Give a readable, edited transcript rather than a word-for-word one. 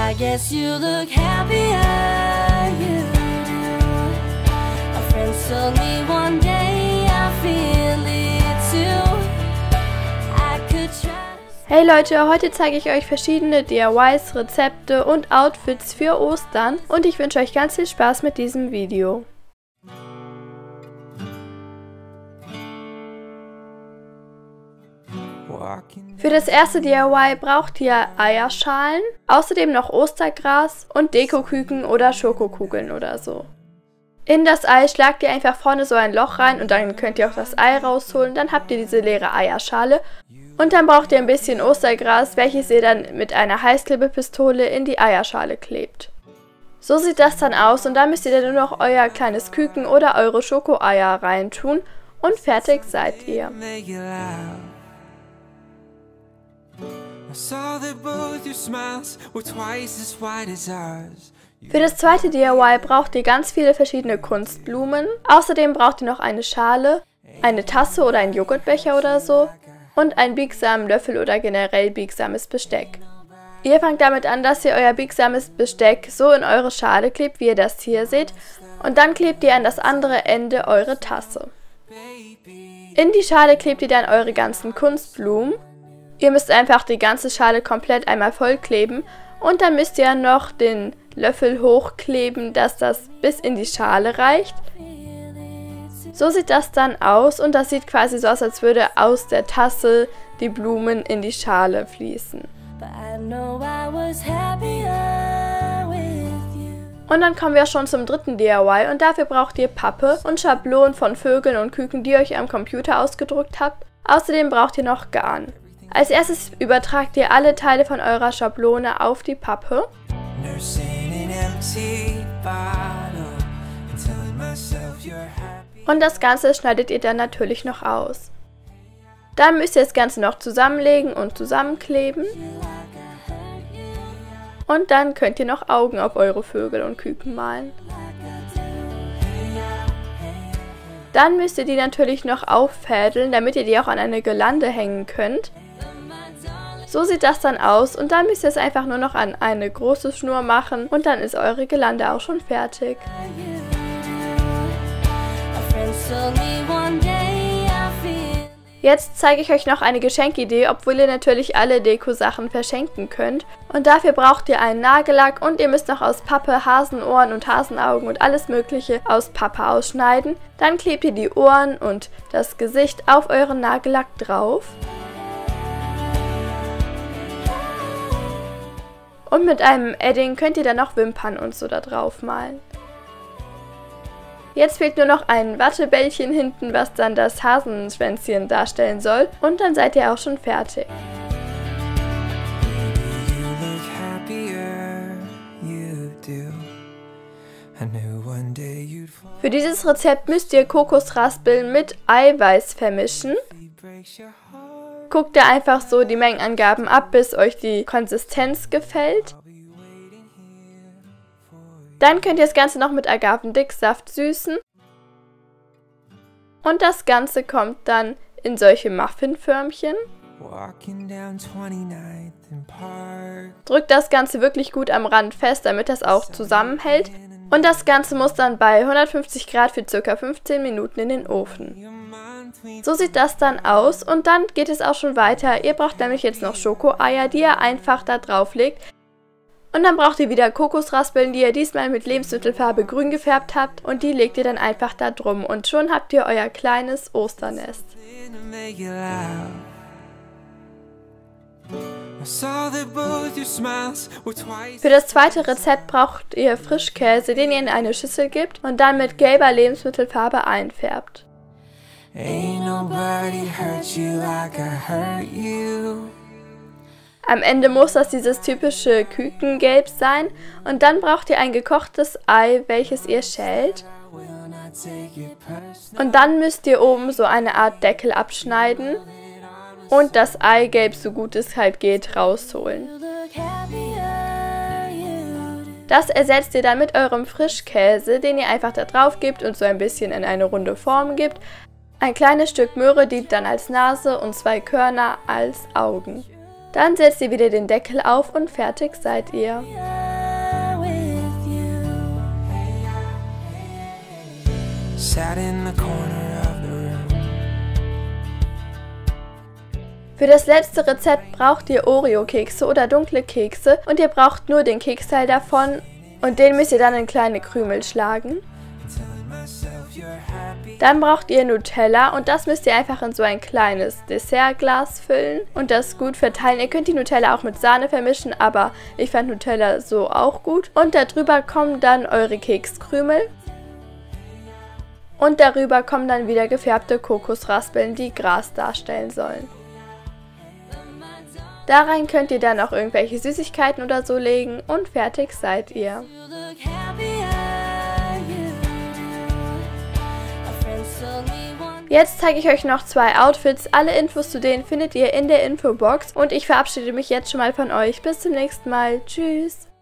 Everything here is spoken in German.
I guess you look happier, you do. My friends told me one day I feel it too. I could try. Hey Leute, heute zeige ich euch verschiedene DIYs, Rezepte und Outfits für Ostern und ich wünsche euch ganz viel Spaß mit diesem Video. Für das erste DIY braucht ihr Eierschalen, außerdem noch Ostergras und Dekoküken oder Schokokugeln oder so. In das Ei schlagt ihr einfach vorne so ein Loch rein und dann könnt ihr auch das Ei rausholen, dann habt ihr diese leere Eierschale. Und dann braucht ihr ein bisschen Ostergras, welches ihr dann mit einer Heißklebepistole in die Eierschale klebt. So sieht das dann aus und dann müsst ihr dann nur noch euer kleines Küken oder eure Schokoeier reintun und fertig seid ihr. Für das zweite DIY braucht ihr ganz viele verschiedene Kunstblumen. Außerdem braucht ihr noch eine Schale, eine Tasse oder einen Joghurtbecher oder so und einen biegsamen Löffel oder generell biegsames Besteck. Ihr fangt damit an, dass ihr euer biegsames Besteck so in eure Schale klebt, wie ihr das hier seht, und dann klebt ihr an das andere Ende eure Tasse. In die Schale klebt ihr dann eure ganzen Kunstblumen. Ihr müsst einfach die ganze Schale komplett einmal voll kleben und dann müsst ihr noch den Löffel hochkleben, dass das bis in die Schale reicht. So sieht das dann aus und das sieht quasi so aus, als würde aus der Tasse die Blumen in die Schale fließen. Und dann kommen wir schon zum dritten DIY und dafür braucht ihr Pappe und Schablonen von Vögeln und Küken, die ihr euch am Computer ausgedruckt habt. Außerdem braucht ihr noch Garn. Als erstes übertragt ihr alle Teile von eurer Schablone auf die Pappe. Und das Ganze schneidet ihr dann natürlich noch aus. Dann müsst ihr das Ganze noch zusammenlegen und zusammenkleben. Und dann könnt ihr noch Augen auf eure Vögel und Küken malen. Dann müsst ihr die natürlich noch auffädeln, damit ihr die auch an eine Girlande hängen könnt. So sieht das dann aus und dann müsst ihr es einfach nur noch an eine große Schnur machen und dann ist eure Girlande auch schon fertig. Jetzt zeige ich euch noch eine Geschenkidee, obwohl ihr natürlich alle Deko-Sachen verschenken könnt. Und dafür braucht ihr einen Nagellack und ihr müsst noch aus Pappe Hasenohren und Hasenaugen und alles mögliche aus Pappe ausschneiden. Dann klebt ihr die Ohren und das Gesicht auf euren Nagellack drauf. Und mit einem Edding könnt ihr dann noch Wimpern und so da drauf malen. Jetzt fehlt nur noch ein Wattebällchen hinten, was dann das Hasenschwänzchen darstellen soll. Und dann seid ihr auch schon fertig. Für dieses Rezept müsst ihr Kokosraspeln mit Eiweiß vermischen. Guckt ihr einfach so die Mengenangaben ab, bis euch die Konsistenz gefällt. Dann könnt ihr das Ganze noch mit Agavendicksaft süßen. Und das Ganze kommt dann in solche Muffinförmchen. Drückt das Ganze wirklich gut am Rand fest, damit das auch zusammenhält. Und das Ganze muss dann bei 150 Grad für ca. 15 Minuten in den Ofen. So sieht das dann aus und dann geht es auch schon weiter. Ihr braucht nämlich jetzt noch Schokoeier, die ihr einfach da drauf legt. Und dann braucht ihr wieder Kokosraspeln, die ihr diesmal mit Lebensmittelfarbe grün gefärbt habt. Und die legt ihr dann einfach da drum und schon habt ihr euer kleines Osternest. Für das zweite Rezept braucht ihr Frischkäse, den ihr in eine Schüssel gebt und dann mit gelber Lebensmittelfarbe einfärbt. Am Ende muss das dieses typische Kükengelb sein und dann braucht ihr ein gekochtes Ei, welches ihr schält. Und dann müsst ihr oben so eine Art Deckel abschneiden und das Eigelb, so gut es halt geht, rausholen. Das ersetzt ihr dann mit eurem Frischkäse, den ihr einfach da drauf gebt und so ein bisschen in eine runde Form gibt. Ein kleines Stück Möhre dient dann als Nase und 2 Körner als Augen. Dann setzt ihr wieder den Deckel auf und fertig seid ihr. Für das letzte Rezept braucht ihr Oreo-Kekse oder dunkle Kekse und ihr braucht nur den Keksteil davon und den müsst ihr dann in kleine Krümel schlagen. Dann braucht ihr Nutella und das müsst ihr einfach in so ein kleines Dessertglas füllen und das gut verteilen. Ihr könnt die Nutella auch mit Sahne vermischen, aber ich fand Nutella so auch gut. Und darüber kommen dann eure Kekskrümel. Und darüber kommen dann wieder gefärbte Kokosraspeln, die Gras darstellen sollen. Da rein könnt ihr dann auch irgendwelche Süßigkeiten oder so legen und fertig seid ihr. Jetzt zeige ich euch noch 2 Outfits. Alle Infos zu denen findet ihr in der Infobox und ich verabschiede mich jetzt schon mal von euch. Bis zum nächsten Mal. Tschüss!